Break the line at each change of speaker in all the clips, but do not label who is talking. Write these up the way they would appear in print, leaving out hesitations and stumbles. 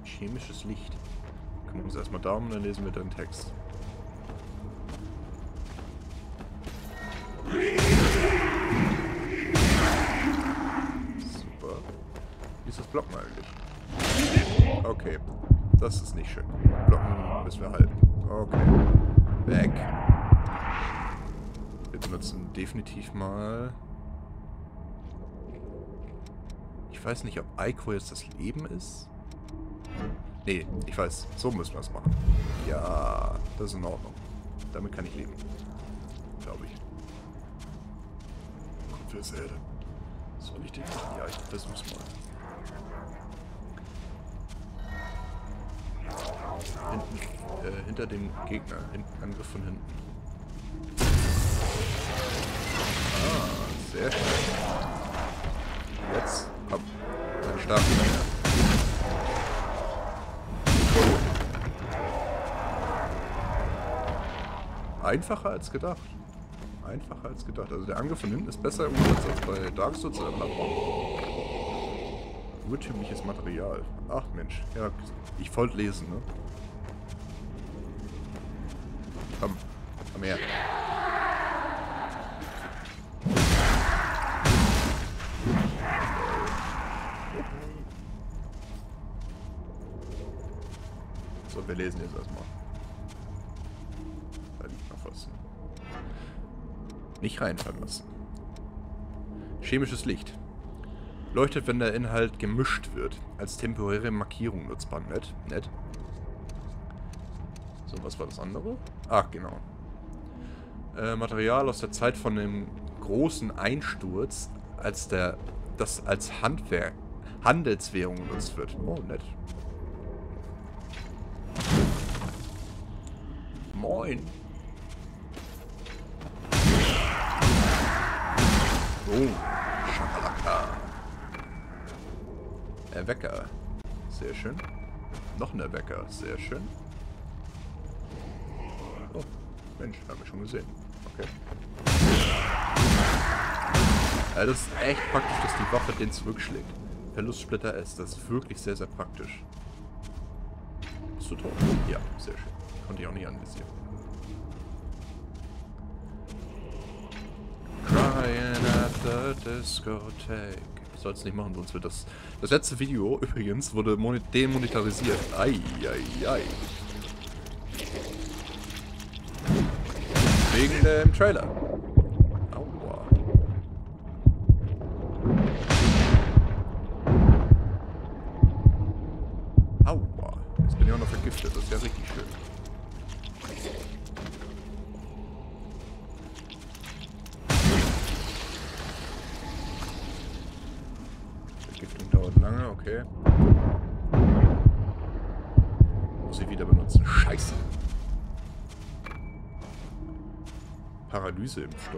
Chemisches Licht. Kümmern wir uns erstmal darum und dann lesen wir den Text. Super. Wie ist das Blocken eigentlich? Okay. Das ist nicht schön. Blocken müssen wir halten. Okay. Weg. Wir benutzen definitiv mal... Ich weiß nicht, ob Ico jetzt das Leben ist. Nee, ich weiß. So müssen wir es machen. Ja, das ist in Ordnung. Damit kann ich leben. Glaube ich. Kupfersäde. Soll ich den machen? Ja, ich versuch's mal. Hinten, hinter dem Gegner. Angriff von hinten. Ah, sehr schön. Jetzt, komm. Ein starker Menge. Einfacher als gedacht. Einfacher als gedacht. Also der Angriff von hinten ist besser im Umsatz als bei Dark Souls oder Bloodborne. Urtümliches Material. Ach Mensch. Ja, ich wollte lesen, ne? Komm. Komm her. So, wir lesen jetzt erstmal. Da liegt noch was. Nicht reinfallen lassen. Chemisches Licht. Leuchtet, wenn der Inhalt gemischt wird. Als temporäre Markierung nutzbar. Nett. So, was war das andere? Ach, genau. Material aus der Zeit von dem großen Einsturz, das als Handelswährung genutzt wird. Oh, nett. Moin. Oh, Schakalaka. Erwecker. Sehr schön. Noch ein Erwecker. Sehr schön. Oh, Mensch, haben wir schon gesehen. Okay. Ja, das ist echt praktisch, dass die Waffe den zurückschlägt. Verlustsplitter S, das ist wirklich sehr, sehr praktisch. Bist du tot? Ja, sehr schön. Konnte ich auch nicht anvisieren. Crying at the discotheque. Ich soll es nicht machen, sonst wird das... Das letzte Video, übrigens, wurde demonetarisiert. Ei. Wegen dem Trailer. Aua. Aua. Jetzt bin ich auch noch vergiftet. Das ist ja richtig schön. Vergiftung dauert lange, okay. Muss ich wieder benutzen. Scheiße. Paralyseimpfstoff.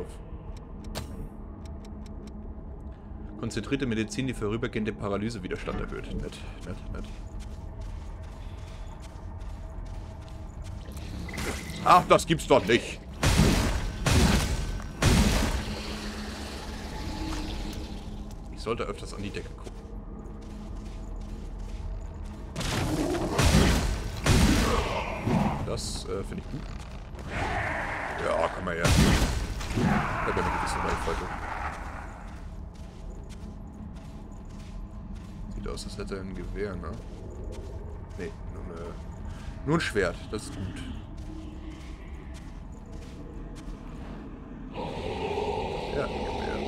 Konzentrierte Medizin, die vorübergehende Paralysewiderstand erhöht. Nett. Ach, das gibt's doch nicht! Ich sollte öfters an die Decke gucken. Das finde ich gut. Ja, komm mal her. Ich habe ja eine gewisse Reichweite. Sieht aus, als hätte er ein Gewehr, ne? Nee, nur ein Schwert. Das ist gut. Ja, ein Gewehr.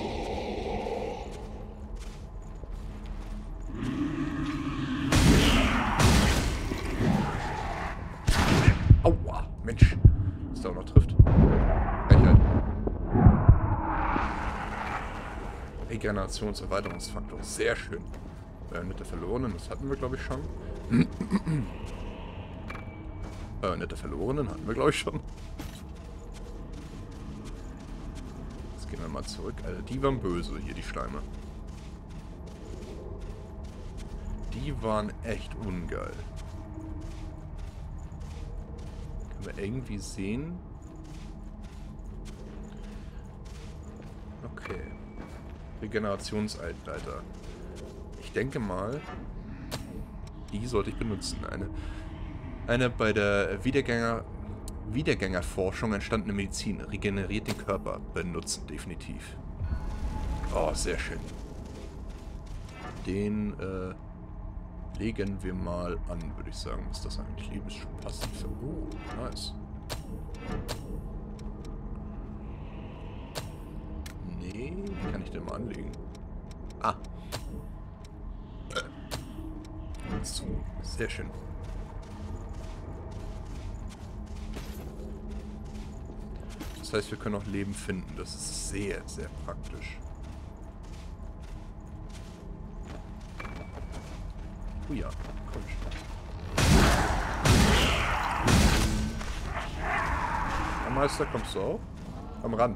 Aua, Mensch. Dass der auch noch trifft. Regenerationserweiterungsfaktor. Sehr schön. Nette Verlorenen, das hatten wir, glaube ich, schon. Nette Verlorenen hatten wir, glaube ich, schon. Jetzt gehen wir mal zurück. Alter, die waren böse, hier, die Schleime. Die waren echt ungeil. Können wir irgendwie sehen? Okay. Regenerationsleiter. Ich denke mal, Die sollte ich benutzen. Eine bei der Wiedergängerforschung entstandene Medizin. Regeneriert den Körper. Benutzen, definitiv. Oh, sehr schön. Den, legen wir mal an, würde ich sagen. Ist das eigentlich Lebensschub passiv? Oh, nice. Nee, wie kann ich den mal anlegen? Ah. So, sehr schön. Das heißt, wir können auch Leben finden. Das ist sehr, sehr praktisch. Oh ja, komm schon. Ja, Meister, kommst du auch? Komm ran.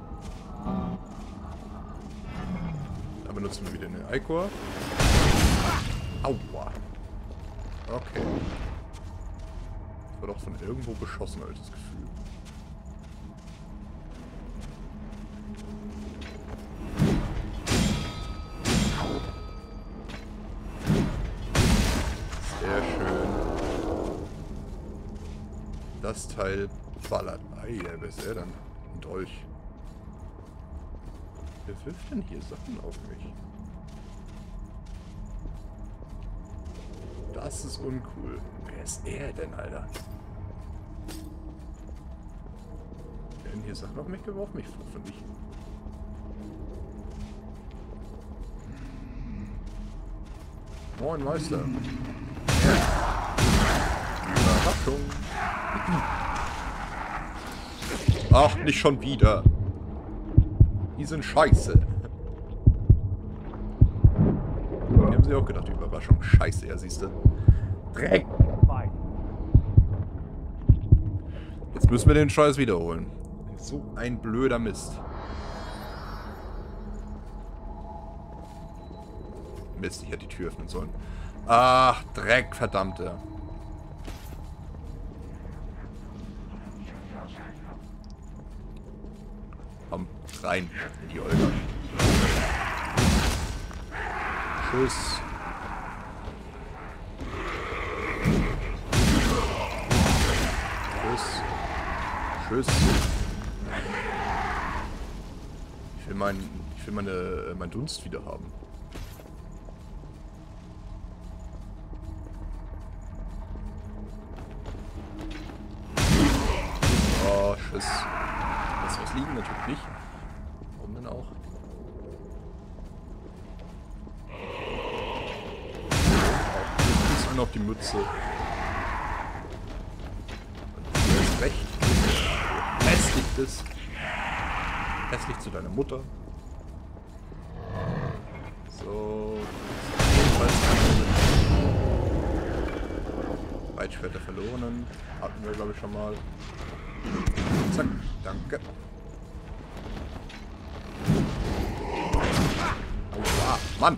Dann benutzen wir wieder eine Ichor. Aua. Okay. Das war doch von irgendwo beschossen, habe ich das Gefühl. Sehr schön. Das Teil ballert. Ei, wer ist er denn? Ein Dolch. Wer wirft denn hier Sachen auf mich? Das ist uncool. Wer ist er denn, Alter? Werden hier Sachen auf mich geworfen? Ich hoffe nicht. Moin, Meister. Überraschung. Ach, nicht schon wieder. Die sind scheiße. Die haben sie auch gedacht, Überraschung. Scheiße, ja, siehst du. Dreck. Jetzt müssen wir den Scheiß wiederholen. So ein blöder Mist. Mist, ich hätte die Tür öffnen sollen. Ach, Dreck, verdammte. Komm, rein in die Olga. Tschüss. Tschüss. Ich will meinen Dunst wieder haben. Oh, Schiss. Lass was liegen? Natürlich nicht. Warum denn auch? Bis an auf die Mütze. Und du hast recht. Hässlich bist. Hässlich zu deiner Mutter. So. Reitschwert der Verlorenen. Hatten wir, glaube ich, schon mal. Zack. Danke. Aua, Mann!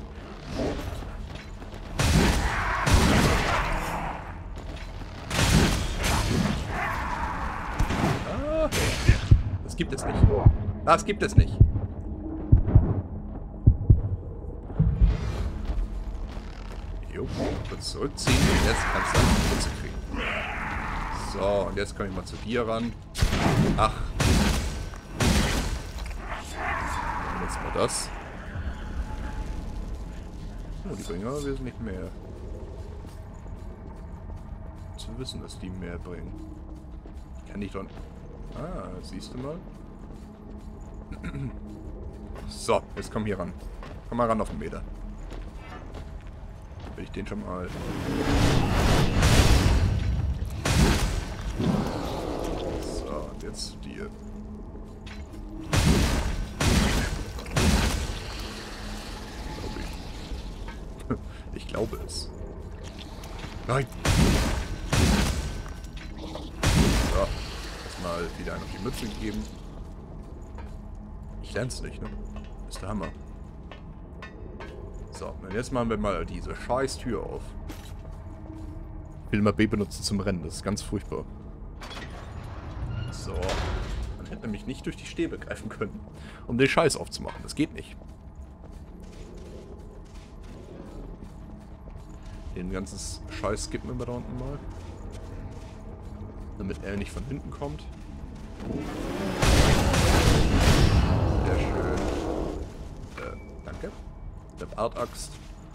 Ah, das gibt es nicht. Das gibt es nicht. Jo, kurz zurückziehen und jetzt kannst du eine Spitze kriegen. So, und jetzt komme ich mal zu dir ran. Ach. Dann jetzt mal das. Oh, die bringen aber wesentlich mehr. Zu wissen, dass die mehr bringen. Kann ich doch... Ah, siehst du mal. So, jetzt komm hier ran. Komm mal ran auf den Meter. Will ich den schon mal... So, und jetzt zu dir. Glaube ich. Ich glaube es. Nein! So, erstmal wieder einen auf die Mütze gegeben. Ich lern's nicht, ne? Ist der Hammer. So, und jetzt machen wir mal diese scheiß Tür auf. Ich will immer B benutzen zum Rennen, das ist ganz furchtbar. So. Man hätte nämlich nicht durch die Stäbe greifen können, um den Scheiß aufzumachen. Das geht nicht. Den ganzen Scheiß skippen wir da unten mal. Damit er nicht von hinten kommt. Sehr schön. Danke. Der Bartaxt.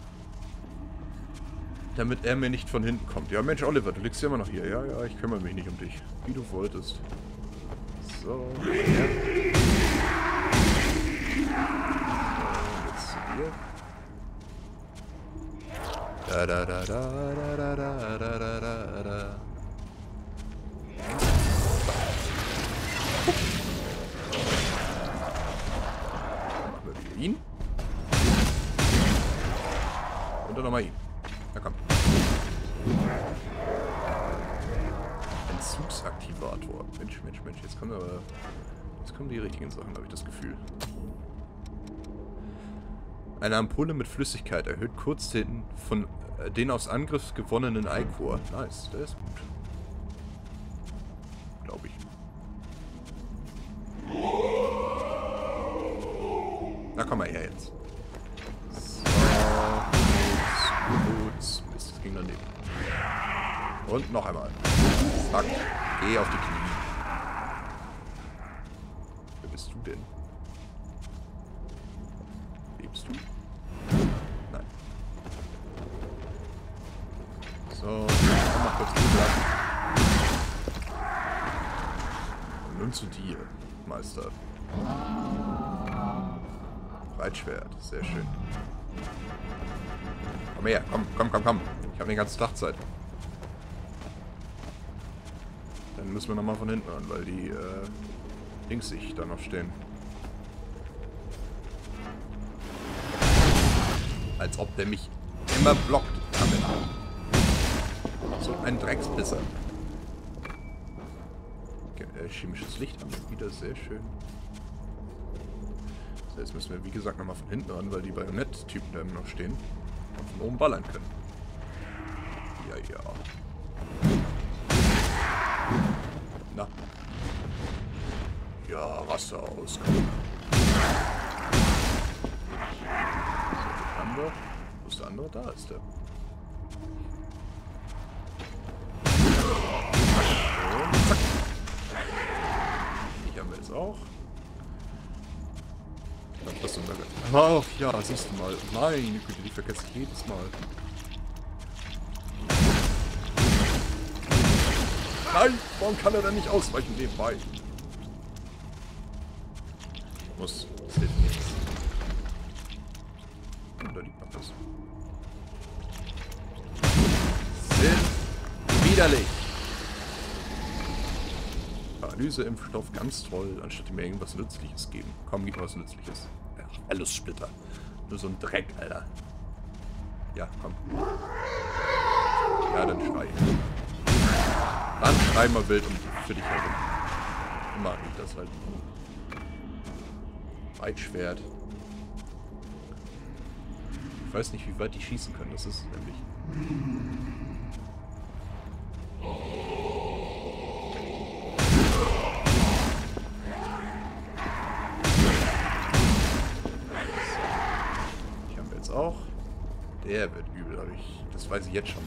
Damit er mir nicht von hinten kommt. Ja, Mensch, Oliver, du liegst ja immer noch hier. Ja, ja, ich kümmere mich nicht um dich. Wie du wolltest. So. Ja. Jetzt zu dir. Da da da da da da da da da da. Machen wir wieder ihn. Und dann nochmal ihn. Na komm. Entzugsaktivator. Mensch, Mensch, Mensch. Jetzt kommen aber. Jetzt kommen die richtigen Sachen, habe ich das Gefühl. Eine Ampulle mit Flüssigkeit erhöht kurz den aus Angriff gewonnenen Ichor. Nice, der ist gut. Glaube ich. Na komm mal her jetzt. So, gut. Mist, das ging daneben. Und noch einmal. Zack. Geh auf die Knie. Wer bist du denn? Lebst du? Nein. So, mach kurz die Sachen. Und nun zu dir, Meister. Breitschwert, sehr schön. Komm her, komm. Ich habe den ganzen Tag Zeit. Dann müssen wir nochmal von hinten an, weil die Dings sich da noch stehen. Als ob der mich immer blockt. So ein Dreckspisser. Okay, chemisches Licht haben wir wieder, sehr schön. So, jetzt müssen wir wie gesagt nochmal von hinten ran, weil die Bajonett-Typen da immer noch stehen. Und von oben ballern können. Ja, ja. Na. Ja, Rasse aus. Wo ist der andere? Da ist der. Und zack. Die haben wir jetzt auch. Ich glaube, das ist unser... Ach ja, siehst du mal. Meine Güte, die vergesse ich jedes Mal. Nein, warum kann er denn nicht ausweichen nebenbei? Muss. Das hilft nichts. Und da liegt noch was. Sind widerlich. Paralyseimpfstoff, ganz toll, anstatt mir irgendwas Nützliches geben. Komm, gib mir was Nützliches. Ja, Verlustsplitter. Nur so ein Dreck, Alter. Ja, komm. Ja, dann schrei. Dann schrei mal wild und für dich herum. Mag ich das halt. Weitschwert. Ich weiß nicht, wie weit die schießen können. Das ist nämlich... Die haben wir jetzt auch. Der wird übel, aber das weiß ich jetzt schon.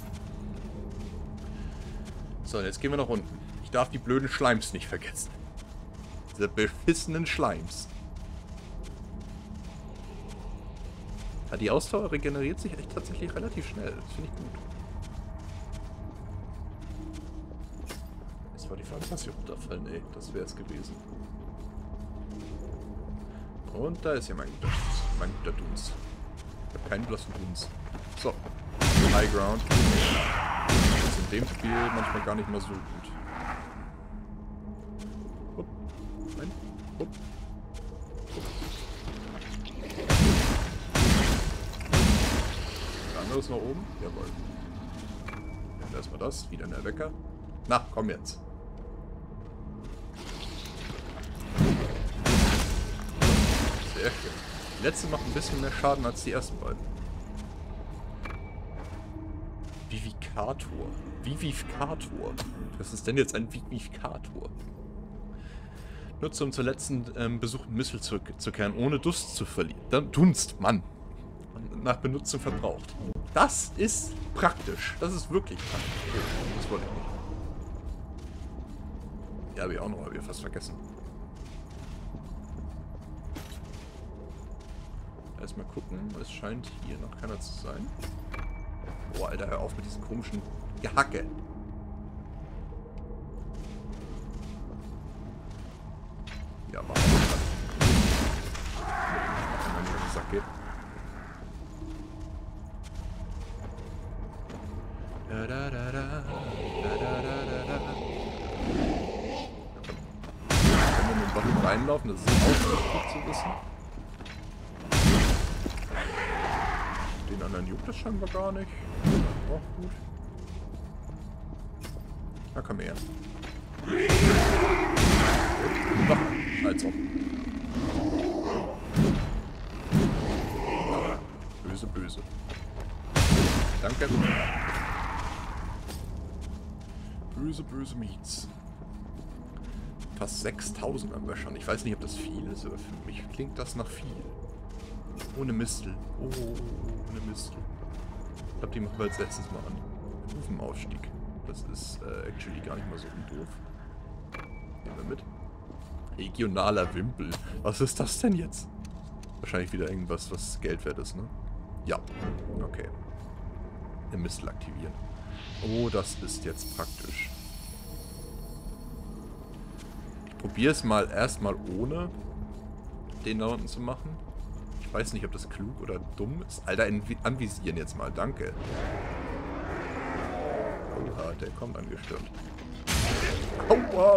So, jetzt gehen wir nach unten. Ich darf die blöden Schleims nicht vergessen. Diese beschissenen Schleims. Ja, die Ausdauer regeneriert sich echt tatsächlich relativ schnell. Das finde ich gut. Jetzt war die Frage, dass wir runterfallen. Ey, das wäre es gewesen. Und da ist ja mein guter Duns. Ich habe keinen blassen Duns. So. High Ground. Das ist in dem Spiel manchmal gar nicht mal so gut. Hup. Nein. Hup. Der andere ist noch oben. Jawohl. Dann erstmal das. Wieder ein Wecker. Na, komm jetzt. Sehr schön. Die letzte macht ein bisschen mehr Schaden als die ersten beiden. Vivikator. Vivikator. Was ist denn jetzt ein Vivikator? Nutze, um zur letzten besuchten Missile zurückzukehren, ohne Durst zu verlieren. Dunst, Mann. Nach Benutzung verbraucht. Das ist praktisch. Das ist wirklich praktisch. Oh, das wollte ich nicht. Ja, habe ich auch noch mal wieder fast vergessen. Erstmal gucken. Es scheint hier noch keiner zu sein. Boah, Alter, hör auf mit diesem komischen Gehacke. Ja, mach mal. Wenn man in den Sack geht. Da, da, da, da, da, da, da, da. Wenn wir mit dem Button reinlaufen, das ist auch wichtig zu wissen. Den anderen juckt das scheinbar gar nicht. Auch gut. Na komm her. Doch, als ob. Böse, böse. Danke. Böse, böse Miets. Fast 6000 haben wir schon. Ich weiß nicht, ob das viel ist, aber für mich klingt das nach viel. Ohne Mistel. Oh, ohne Mistel. Ich glaube, die machen wir als letztes mal an. Ofenaufstieg. Das ist actually gar nicht mal so doof. Nehmen wir mit. Regionaler Wimpel. Was ist das denn jetzt? Wahrscheinlich wieder irgendwas, was Geld wert ist, ne? Ja. Okay. Den Mistel aktivieren. Oh, das ist jetzt praktisch. Ich probiere es mal erstmal ohne den da unten zu machen. Ich weiß nicht, ob das klug oder dumm ist. Alter, anvisieren jetzt mal. Danke. Oha, der kommt angestürmt. Aua!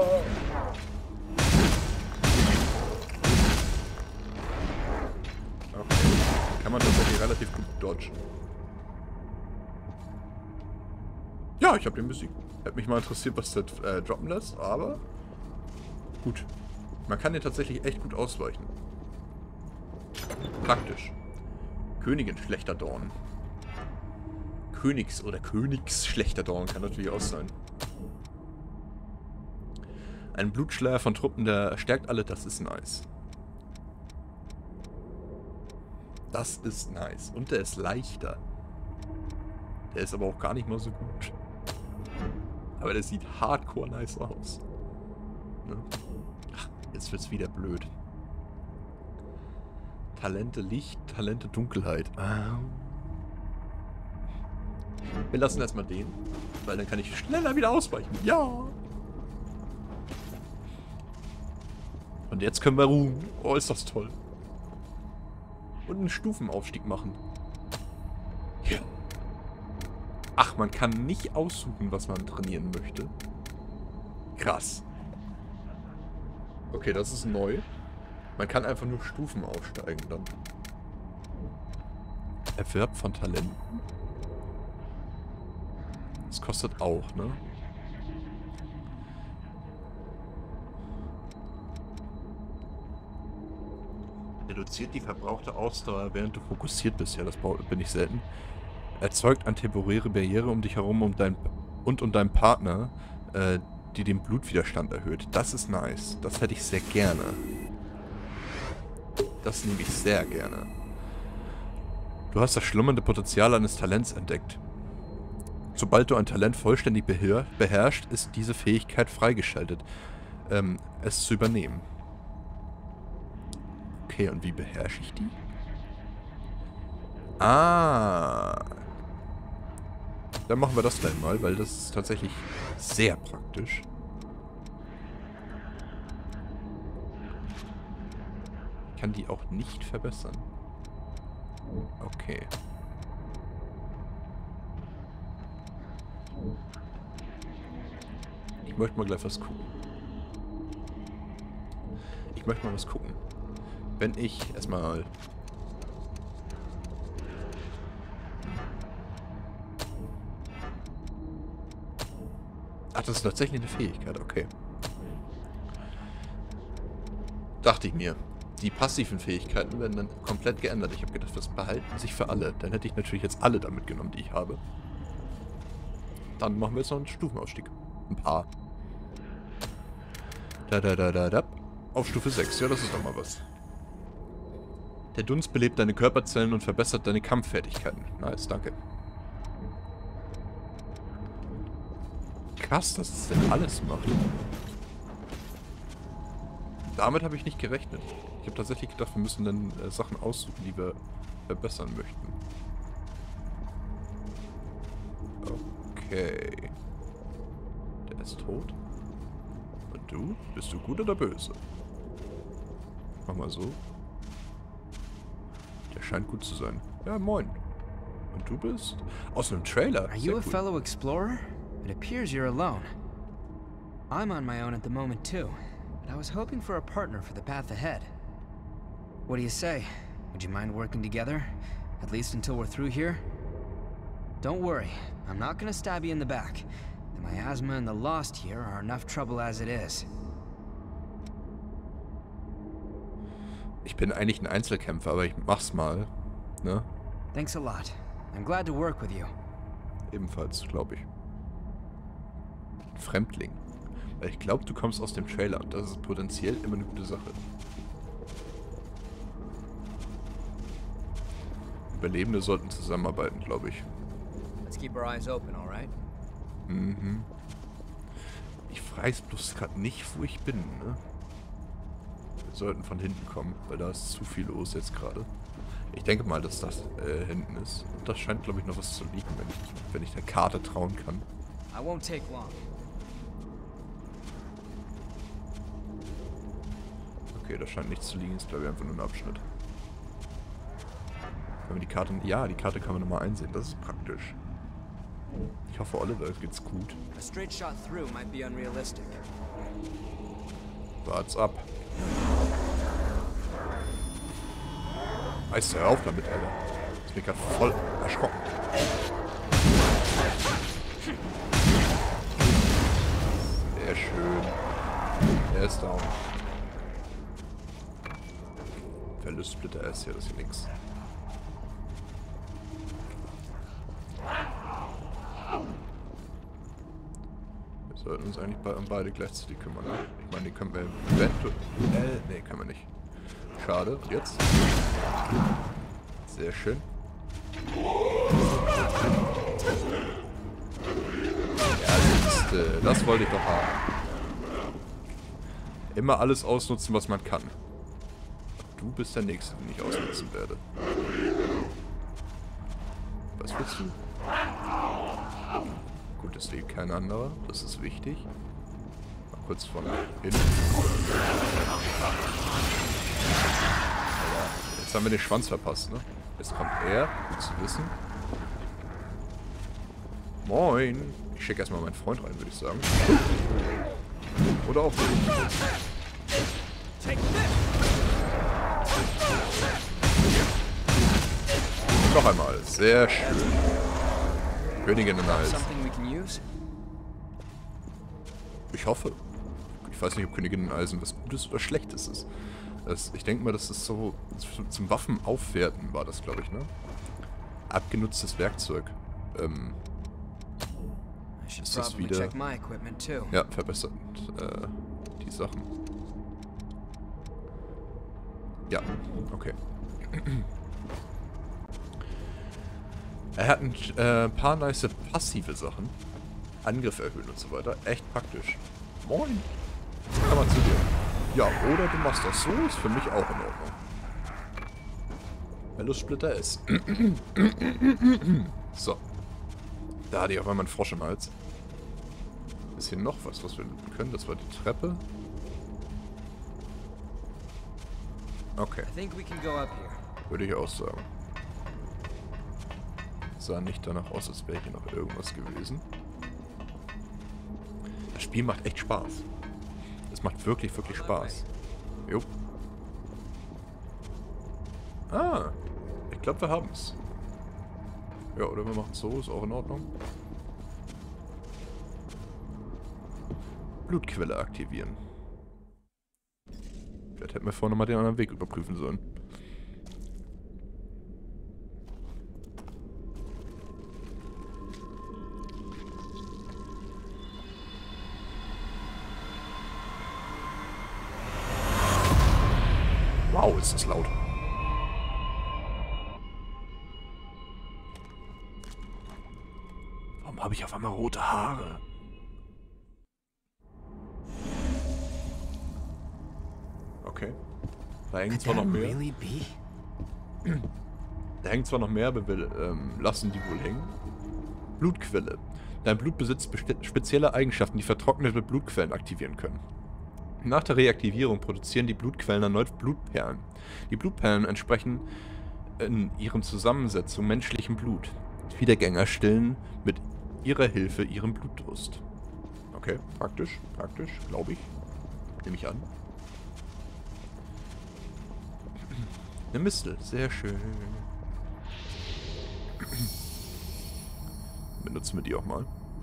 Okay. Kann man tatsächlich relativ gut dodgen. Ja, ich habe den besiegt. Hätte mich mal interessiert, was der droppen lässt, aber gut. Man kann den tatsächlich echt gut ausweichen. Praktisch. Königin schlechter Dorn. Königs- oder Königsschlechter Dorn kann natürlich auch sein. Ein Blutschleier von Truppen, der stärkt alle, das ist nice. Das ist nice. Und der ist leichter. Der ist aber auch gar nicht mal so gut. Aber der sieht hardcore nice aus. Ne? Ach, jetzt wird's wieder blöd. Talente Licht, Talente Dunkelheit. Wir lassen erstmal den, weil dann kann ich schneller wieder ausweichen. Ja! Und jetzt können wir ruhen. Oh, ist das toll. Und einen Stufenaufstieg machen. Ja. Ach, man kann nicht aussuchen, was man trainieren möchte. Krass. Okay, das ist neu. Man kann einfach nur Stufen aufsteigen dann. Erwerb von Talenten. Das kostet auch, ne? Reduziert die verbrauchte Ausdauer, während du fokussiert bist. Ja, das bin ich selten. Erzeugt eine temporäre Barriere um dich herum um deinen Partner, die den Blutwiderstand erhöht. Das ist nice. Das hätte ich sehr gerne. Das nehme ich sehr gerne. Du hast das schlummernde Potenzial eines Talents entdeckt. Sobald du ein Talent vollständig beherrscht, ist diese Fähigkeit freigeschaltet, es zu übernehmen. Okay, und wie beherrsche ich die? Ah. Dann machen wir das gleich mal, weil das ist tatsächlich sehr praktisch. Ich kann die auch nicht verbessern. Okay. Ich möchte mal gleich was gucken. Wenn ich erstmal... Ach, das ist tatsächlich eine Fähigkeit, okay. Dachte ich mir. Die passiven Fähigkeiten werden dann komplett geändert. Ich habe gedacht, das behalten sich für alle. Dann hätte ich natürlich jetzt alle damit genommen, die ich habe. Dann machen wir jetzt noch einen Stufenausstieg. Ein paar. Da. Auf Stufe 6. Ja, das ist doch mal was. Der Dunst belebt deine Körperzellen und verbessert deine Kampffertigkeiten. Nice, danke. Krass, dass es denn alles macht. Damit habe ich nicht gerechnet. Ich habe tatsächlich gedacht, wir müssen dann Sachen aussuchen, die wir verbessern möchten. Okay. Der ist tot. Und du? Bist du gut oder böse? Mach mal so. Der scheint gut zu sein. Ja, moin. Und du bist? Aus einem Trailer.
Are you a fellow explorer? It appears you're alone. I'm on my own at the moment too, but I was hoping for a partner for the path ahead. What do you say? Would you mind working together? At least until we're through here? Don't worry, I'm not gonna stab you in the back. The miasma and the lost here are enough trouble as it is.
Ich bin eigentlich ein Einzelkämpfer, aber ich mach's mal. Ne?
Thanks a lot. I'm glad to work with you.
Ebenfalls, glaube ich. Fremdling. Weil ich glaube, du kommst aus dem Trailer und das ist potenziell immer eine gute Sache. Überlebende sollten zusammenarbeiten, glaube ich.
Let's keep our eyes open, all right?
Mhm. Ich weiß bloß gerade nicht, wo ich bin, ne? Wir sollten von hinten kommen, weil da ist zu viel los jetzt gerade. Ich denke mal, dass das hinten ist. Und da scheint, glaube ich, noch was zu liegen, wenn ich der Karte trauen kann.
I won't take long.
Okay, da scheint nichts zu liegen, ist, glaube ich, einfach nur ein Abschnitt. Wenn wir die Karte... Ja, die Karte kann man nochmal einsehen, das ist praktisch. Ich hoffe, Oliver geht's gut.
A straight shot through might be unrealistic.
Wart's ab. Weißt du, hör auf damit, Alter. Ich bin gerade voll erschrocken. Sehr schön. Er ist down. Verlustsplitter ist hier, das ist hier nix. Wir sollten uns eigentlich um beide gleichzeitig kümmern. Ne? Ich meine, die können wir eventuell... Nee, können wir nicht. Schade. Und jetzt? Sehr schön. Ja, das wollte ich doch haben. Immer alles ausnutzen, was man kann. Du bist der Nächste, den ich ausnutzen werde. Was willst du? Gut, es lebt kein anderer. Das ist wichtig. Mal kurz von hinten. Jetzt haben wir den Schwanz verpasst, ne? Jetzt kommt er. Gut zu wissen. Moin. Ich schicke erstmal meinen Freund rein, würde ich sagen. Oder auch nicht. Noch einmal. Sehr schön. Königin in Eis. Ich hoffe. Ich weiß nicht, ob Königin in Eisen was Gutes oder Schlechtes ist. Ich denke mal, das ist so... Zum Waffenaufwerten war das, glaube ich, ne? Abgenutztes Werkzeug. Ist das wieder... Ja, verbessert die Sachen. Ja, okay. Er hat ein paar nice passive Sachen. Angriff erhöhen und so weiter. Echt praktisch. Moin. Kann man zu dir. Ja, oder du machst das so, ist für mich auch in Ordnung. Verlustsplitter ist. So. Da hatte ich auf einmal einen Frosch im Hals. Ist hier noch was wir looten können? Das war die Treppe. Okay. Würde ich auch sagen. Sah nicht danach aus, als wäre hier noch irgendwas gewesen. Das Spiel macht echt Spaß. Es macht wirklich, wirklich Spaß. Jo. Ah. Ich glaube, wir haben es. Ja, oder wir machen es so, ist auch in Ordnung. Blutquelle aktivieren. Vielleicht hätten wir vorne mal den anderen Weg überprüfen sollen. Wow, ist das laut. Warum habe ich auf einmal rote Haare? Okay. Da hängen
Could
zwar noch
that
mehr.
really be?
Da hängt zwar noch mehr, aber wir lassen die wohl hängen. Blutquelle. Dein Blut besitzt spezielle Eigenschaften, die vertrocknete Blutquellen aktivieren können. Nach der Reaktivierung produzieren die Blutquellen erneut Blutperlen. Die Blutperlen entsprechen in ihren Zusammensetzung menschlichem Blut. Wiedergänger stillen mit ihrer Hilfe ihren Blutdurst. Okay, praktisch, glaube ich. Nehme ich an. Eine Mistel, sehr schön. Benutzen wir die auch mal.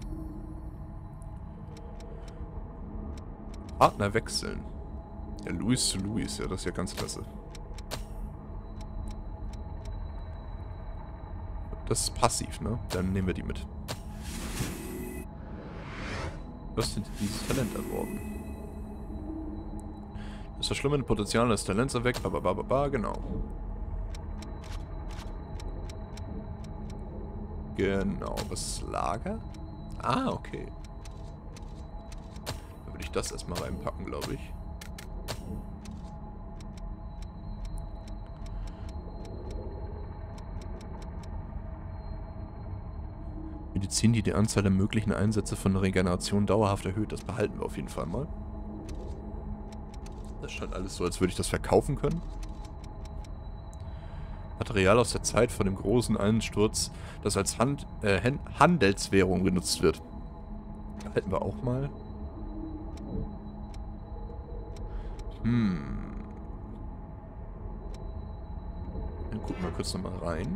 Partner wechseln. Ja, Luis zu Luis, ja, das ist ja ganz klasse. Das ist passiv, ne? Dann nehmen wir die mit. Was sind dieses Talent erworben? Das verschlimmende Potenzial des Talents erweckt, genau. Genau, was ist Lager? Ah, okay. Dann würde ich das erstmal reinpacken, glaube ich. Medizin, die die Anzahl der möglichen Einsätze von Regeneration dauerhaft erhöht. Das behalten wir auf jeden Fall mal. Das scheint alles so, als würde ich das verkaufen können. Material aus der Zeit von dem großen Einsturz, das als Handelswährung genutzt wird. Behalten wir auch mal. Dann gucken wir kurz nochmal rein.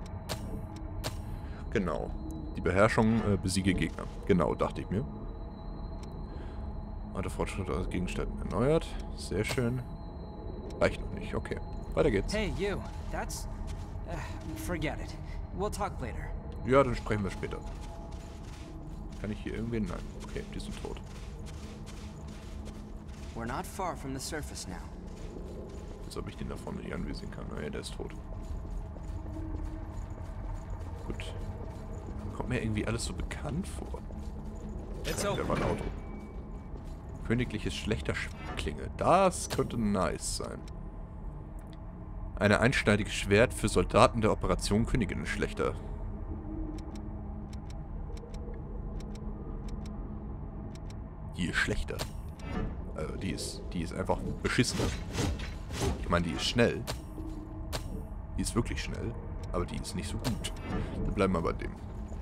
Genau. Die Beherrschung besiege Gegner. Genau, dachte ich mir. Der Fortschritt als Gegenstand erneuert. Sehr schön. Reicht noch nicht. Okay. Weiter geht's.
Hey, you. That's... forget it. We'll talk later.
Ja, dann sprechen wir später. Kann ich hier irgendwen? Nein. Okay, die sind tot.
We're not far from the surface now.
Als ob ich den da vorne nicht anvisieren kann. Naja, der ist tot. Gut. Kommt mir irgendwie alles so bekannt vor. Der war ein Auto. Königliches Schlächterklinge. Das könnte nice sein. Ein einschneidiges Schwert für Soldaten der Operation Königinnenschlächter. Die ist schlechter. Die ist einfach beschissener. Ich meine, die ist schnell. Die ist wirklich schnell. Aber die ist nicht so gut. Wir bleiben mal bei dem.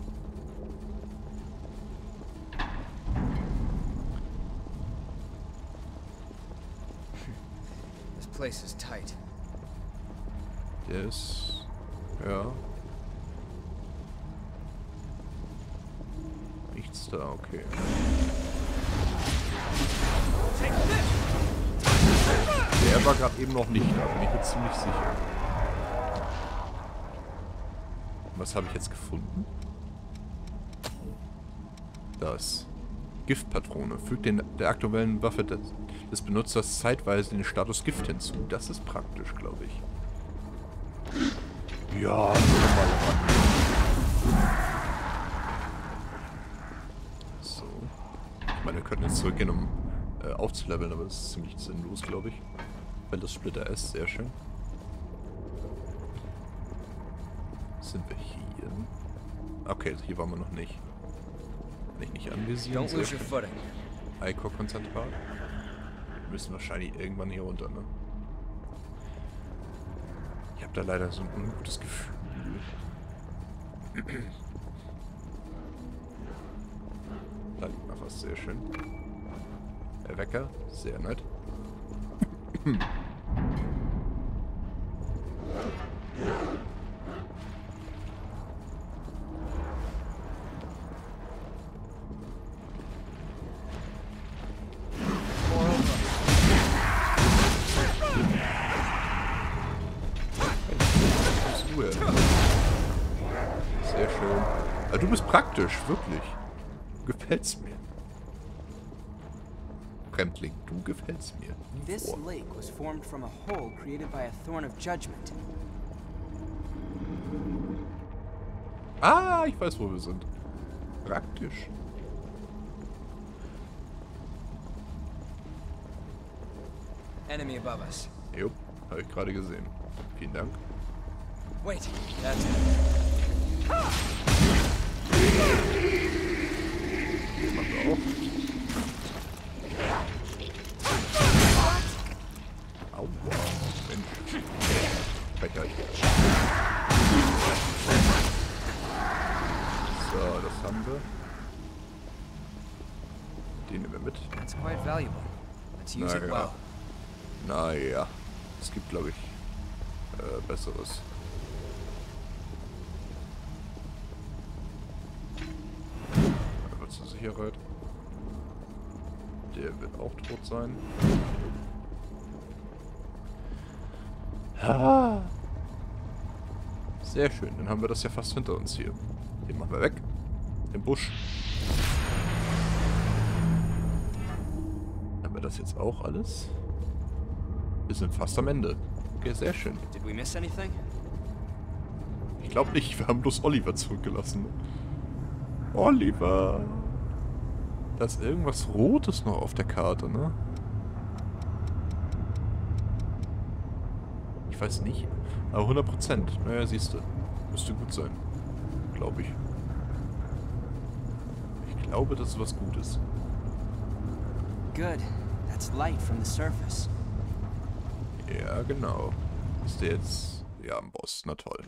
This place is tight.
Der ist... ja. Nichts da, okay. Der war gerade eben noch nicht da, bin ich mir ziemlich sicher. Was habe ich jetzt gefunden? Das. Giftpatrone. Fügt der aktuellen Waffe des Benutzers zeitweise den Status Gift hinzu. Das ist praktisch, glaube ich. Ja, nochmal ran. So. Ich meine, wir könnten jetzt zurückgehen, um aufzuleveln, aber das ist ziemlich sinnlos, glaube ich. Weil das Splitter ist, sehr schön. Sind wir hier? Okay, hier waren wir noch nicht. Kann ich nicht anvisieren.
Don't lose your footing.
Ichor-Konzentrat. Wir müssen wahrscheinlich irgendwann hier runter, ne? Ich habe da leider so ein ungutes Gefühl. Da liegt noch was, sehr schön. Der Wecker, sehr nett. Sehr schön. Aber du bist praktisch, wirklich. Du gefällst mir. Fremdling, du gefällst mir.
This lake was formed from a hole created by a thorn of judgment.
Ah, ich weiß, wo wir sind. Praktisch.
Enemy above us.
Jupp, habe ich gerade gesehen. Vielen Dank.
Wait, that's it.
Das machen wir auch. Aua, Mensch. Frechheit. So, das haben wir. Den nehmen wir mit.
That's quite valuable. Let's use it well.
Naja. Es gibt, glaube ich, Besseres. Aber zur Sicherheit. Der wird auch tot sein. Ha! Sehr schön, dann haben wir das ja fast hinter uns hier. Den machen wir weg. Den Busch. Haben wir das jetzt auch alles? Wir sind fast am Ende. Okay, sehr schön.
Did we miss anything?
Ich glaube nicht, wir haben bloß Oliver zurückgelassen. Oliver! Da ist irgendwas Rotes noch auf der Karte, ne? Ich weiß nicht. Aber 100%. Naja, siehst du. Müsste gut sein. Glaube ich. Ich glaube, das ist was Gutes.
Good. That's light from the surface.
Ja, genau. Ist der jetzt... Ja, am Boss. Na toll.